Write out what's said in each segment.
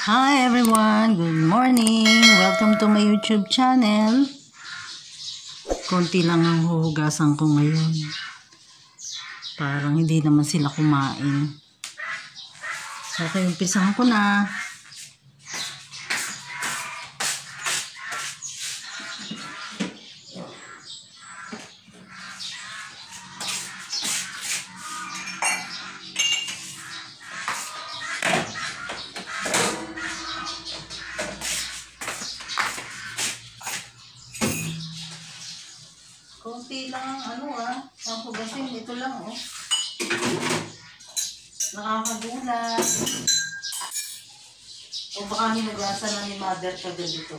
Hi everyone, good morning. Welcome to my YouTube channel. Konti lang ang huhugasan ko ngayon. Parang hindi naman sila kumain. Okay, umpisahan ko na. Konti lang ang hugasin. Ito lang nakakagulat. O baka hinugasan na ni mother kagabi to.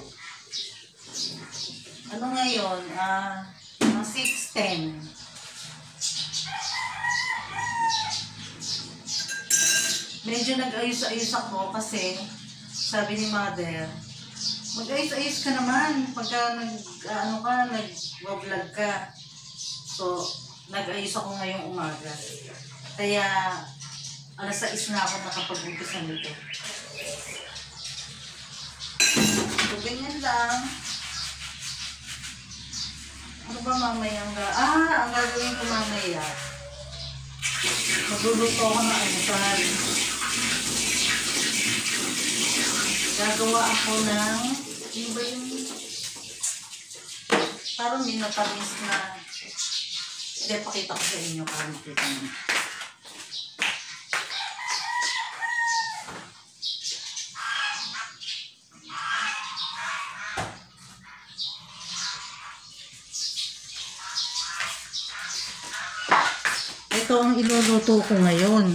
Ano ngayon? 6:10. Medyo nag-ayos-ayos ako kasi sabi ni mother, mag-ayos-ayos ka naman pagka nag-vlog ka. So, nag-ayos ako ngayong umaga. Kaya, 6:00 na ako nakapag-umpisa nito. So, ganyan lang. Ano ba mamaya ang gagawin ko mamaya? Magluluto ako ng almusal. Gagawa ako ng ano ba yung parang minatamis na hindi, pakita ko sa inyo para makita nyo. Ito ang iluluto ko ngayon.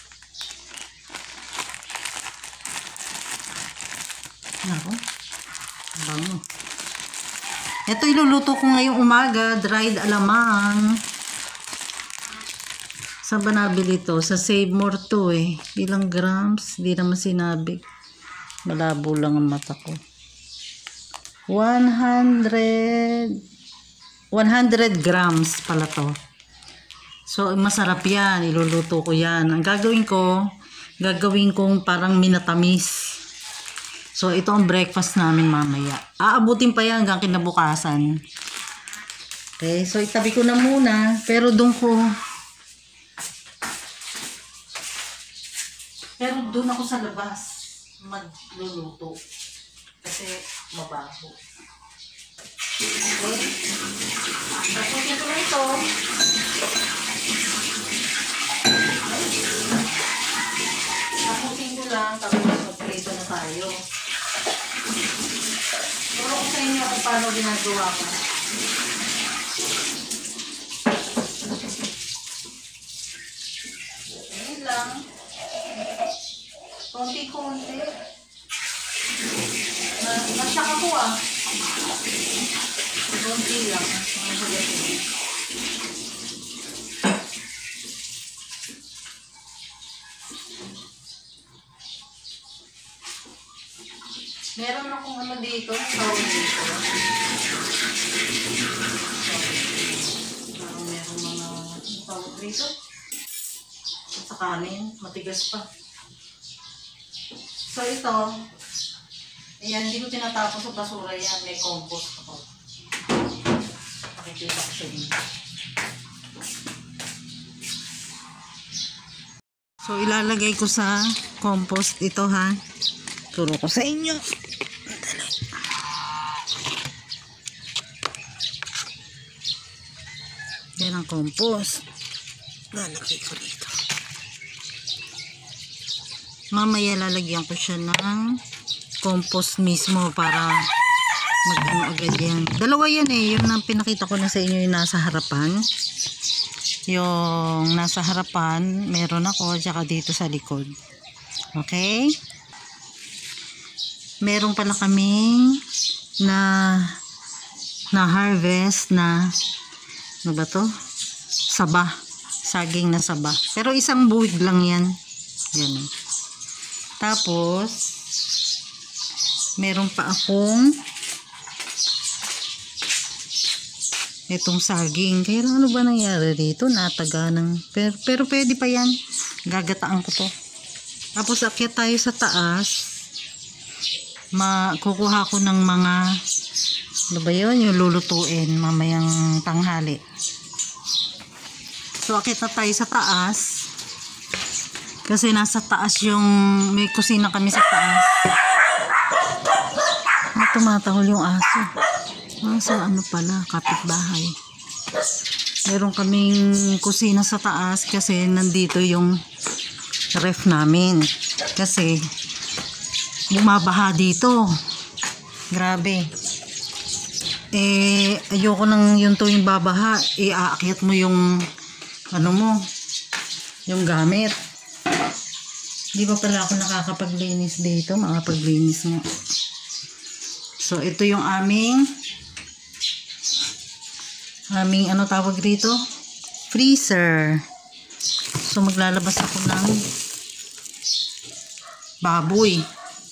Ako, bango. Ito iluluto ko ngayong umaga, dried alamang. Saan ba nabili ito? Sa Save More to Ilang grams? Hindi naman sinabi. Malabo lang ang mata ko. 100 grams pala to. So, masarap yan. Iluluto ko yan. Ang gagawin kong parang minatamis. So, ito ang breakfast namin mamaya. Aabutin pa yan hanggang kinabukasan. Okay, so itabi ko na muna. Pero doon ako sa labas magluluto. Kasi mabaho. Okay. Tapusin ko na ito. Tapusin ko lang. Tapos mag-prito na tayo. Turo ko sa inyo kung paano ginagawa ko. Ayan lang. Konti-konti. Nasyak ako konti lang. Meron akong dito. Tawag dito. Meron mga tawag dito. Sa kanin. Matigas pa. So ito, ayan, hindi ko tinatapos sa basura yan. May compost ako. Pakikita ko sa inyo. So ilalagay ko sa compost ito Turo ko sa inyo. Yan ang compost. Lalagay ko dito. Mamaya lalagyan ko siya ng compost mismo para mag-ano agad yan. Dalawa yan yung pinakita ko na sa inyo yung nasa harapan. Yung nasa harapan, meron ako, tsaka dito sa likod. Okay? Meron pala kaming na harvest na ano ba to? Saba. Saging na saba. Pero isang buwig lang yan. Yan. Tapos, meron pa akong itong saging. Kaya ano ba nangyari dito? Nataga ng... Pero pwede pa yan. Gagataan ko to. Tapos akyat tayo sa taas. kukuha ko ng mga, ano ba yun, yung lulutuin mamayang tanghali. So, akit na tayo sa taas. Kasi nasa taas yung, may kusina kami sa taas. Tumatahol yung aso. Sa ano pala, kapitbahay. Meron kaming kusina sa taas kasi nandito yung ref namin. Kasi bumabaha dito. Grabe. Ayoko nang yung tuwing babaha, aakyat mo yung ano mo, yung gamit. Di ba pala ako nakakapaglinis dito? Makapaglinis mo. So, ito yung aming ano tawag dito? Freezer. So, maglalabas ako ng baboy.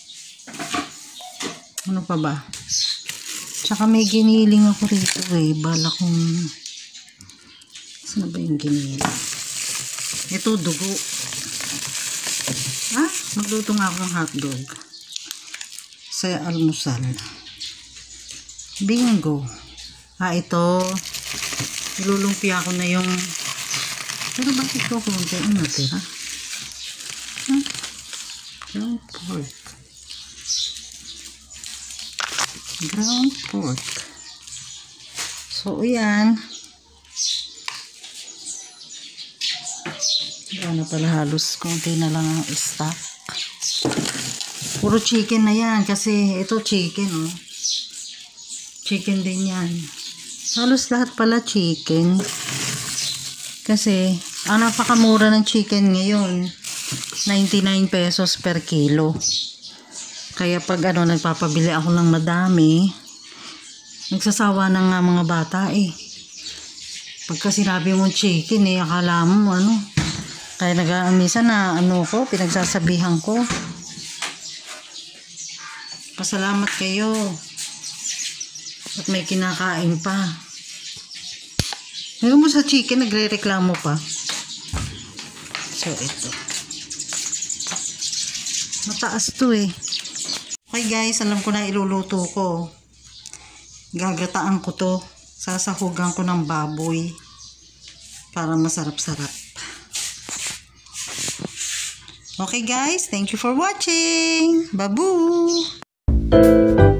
Ano pa ba? Tsaka may giniling ako rito Bala kong saan ba yung giniling? Ito, dugo. Magluto nga ako ng hotdog sa almusal. Bingo. Ito. Ilulumpia ko na yung pero bakit ko kunti ang natira? Ground pork. Ground pork. So, yan. Ano pala halos konti na lang ang stock. Puro chicken na yan kasi ito chicken chicken din yan. Halos lahat pala chicken. Kasi ang napakamura ng chicken ngayon 99 pesos per kilo. Kaya pag nagpapabili ako ng madami, nagsasawa na nga mga bata Pagka sinabi mong chicken akala mo kaya minsan na pinagsasabihan ko. Pasalamat kayo. At may kinakain pa. Ngayon mo sa chicken, nagre-reklamo pa. So, ito. Mataas to Okay guys, alam ko na iluluto ko. Gagataan ko to. Sasahugan ko ng baboy. Para masarap-sarap. Okay guys, thank you for watching. Babu!